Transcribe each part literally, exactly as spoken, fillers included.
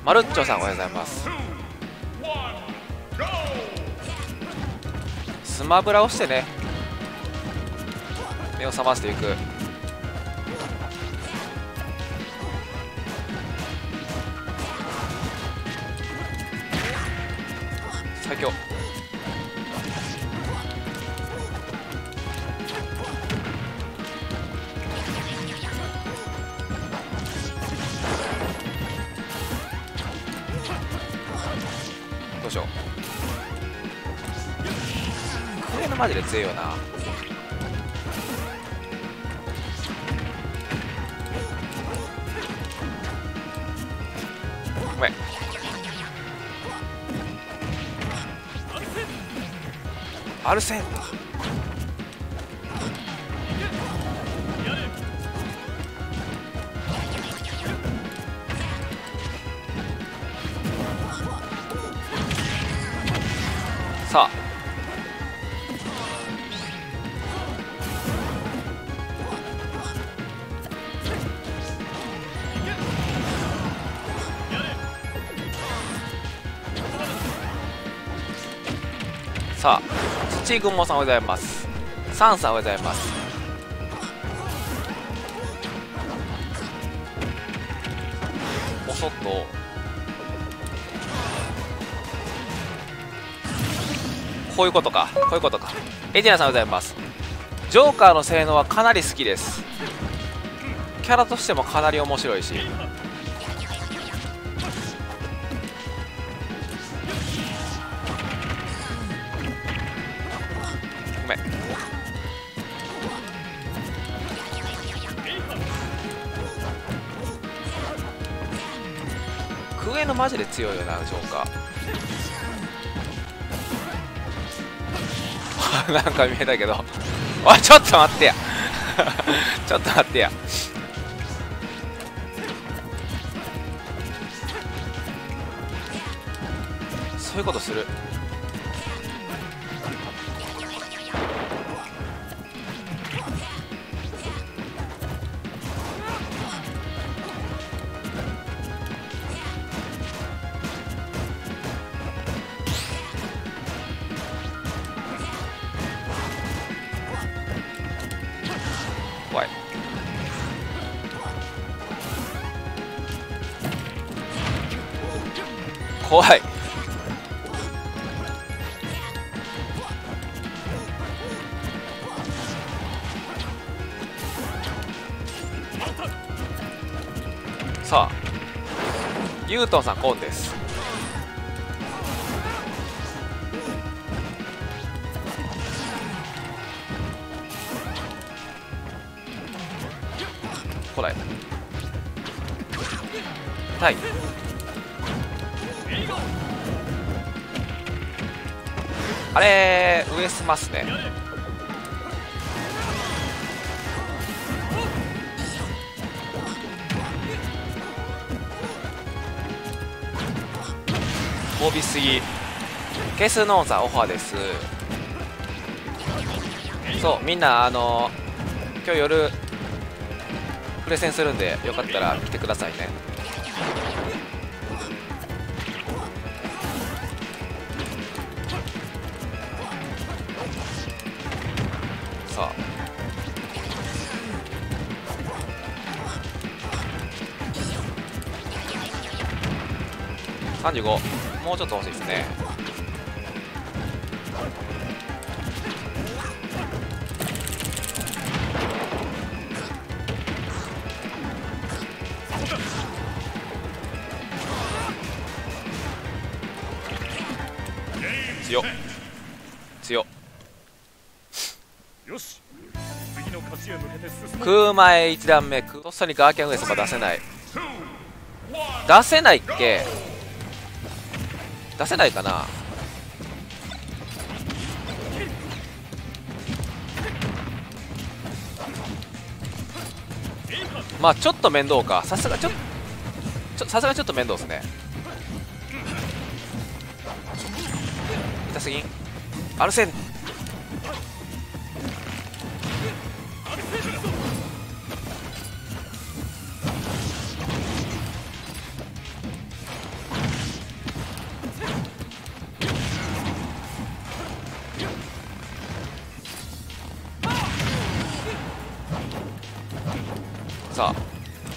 マルッチョさんおはようございます。スマブラをしてね、目を覚ましていく。最強。どうしよう。これのマジで強いよな。ごめん。アルセンさあさあ土雲さんおはようございます。サンさんおはようございます。おそっとこういうことか、こういうことか。エジナさんおはようございます。ジョーカーの性能はかなり好きです。キャラとしてもかなり面白いし、ごめん。クエのマジで強いよな、ジョーカー。なんか見えたけどおいちょっと待ってやちょっと待ってや。そういうことする。怖い。怖い。さあユートンさんコーンです。こらえたい。あれ上すますね。飛びすぎ。ケースノーンさんオファーです。そうみんなあの今日夜プレゼンするんでよかったら来てくださいね。さあさんじゅうご、もうちょっと欲しいですね。強っ強っ。 よし、次の勝ちへ向けて進む。 空前いち段目とっさにガーキャン上様出せない。出せないっけ。出せないかな。まあちょっと面倒か。さすがちょっとさすがちょっと面倒ですね。痛すぎん。アルセンさあ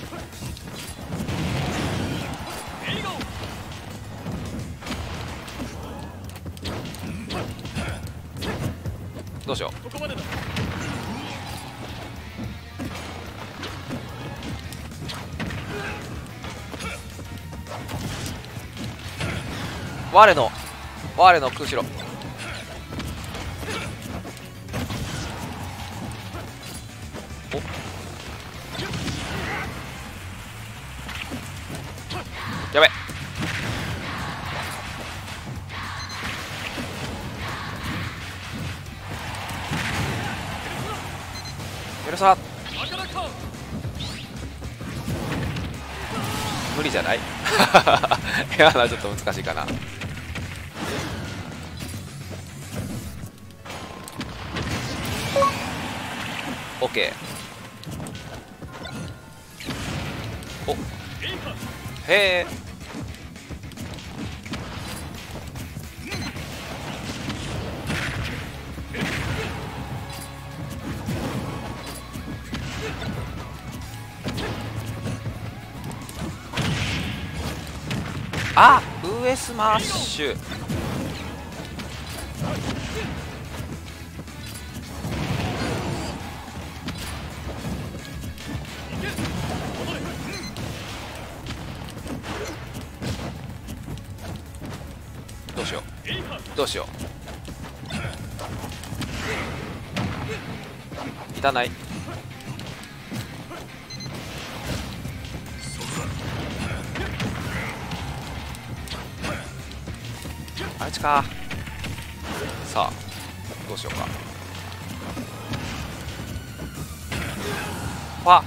どうしよう。我の我の空しろ。おやべ。メルサ無理じゃないいやな、ちょっと難しいかな。オッケー。おへえ。あ、上スマッシュ。どうしようどうしよう。いたない。あれちか。さあどうしようか。わっ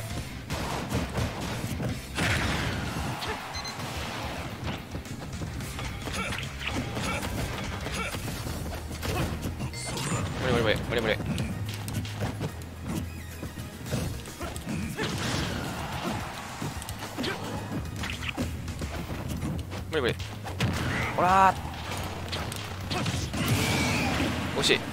無理無理無理無理無理。無理無理。ほらー惜しい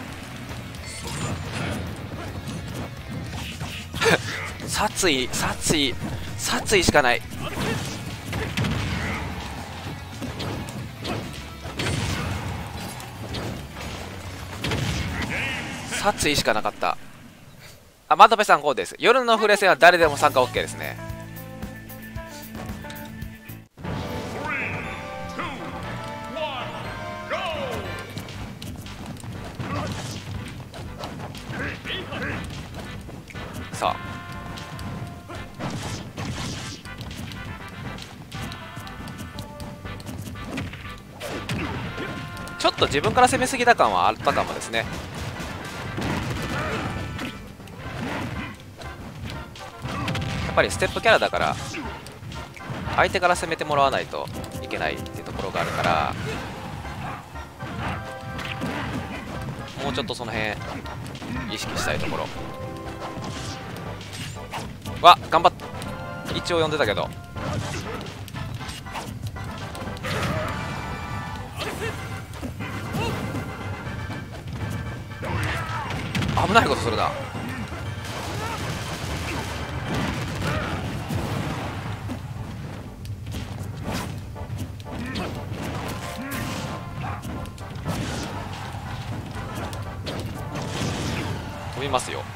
殺意殺意殺意しかない。殺意しかなかった。あ、マドペさんこうです。夜のフレ戦は誰でも参加 OK ですね。さあちょっと自分から攻めすぎた感はあったかもですね。やっぱりステップキャラだから相手から攻めてもらわないといけないっていうところがあるから、もうちょっとその辺意識したいところ。わっ頑張っ一応読んでたけど危ないことするな。飛びますよ。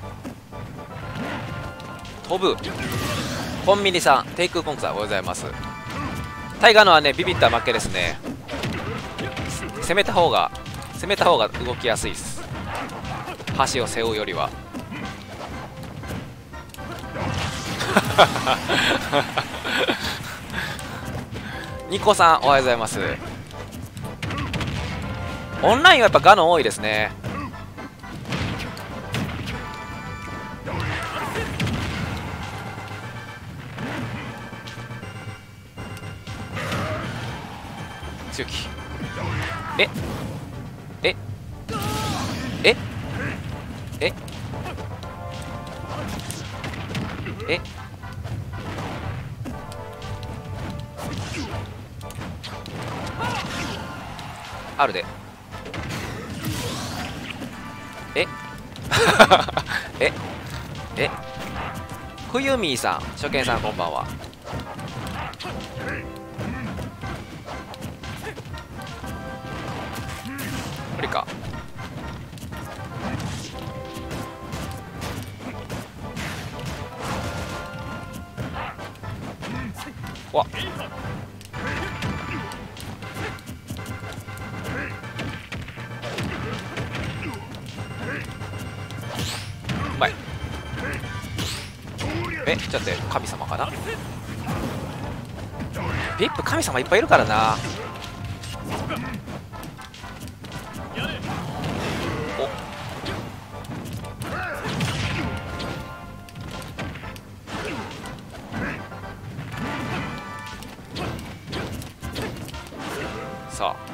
飛ぶ。コンビニさん低空コンクさんおはようございます。タイガーのはねビビった負けですね。攻めた方が攻めた方が動きやすいです。箸を背負うよりはニコさんおはようございます。オンラインはやっぱガノ多いですね。強気。えええええあるで。えええ冬美さん、初見さんこんばんは。無理か。わっ、うまい。え、ちょっと待って、神様かな。ビップ神様いっぱいいるからな。お、さあ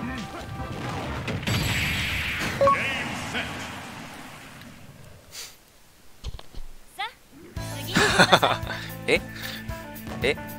ええ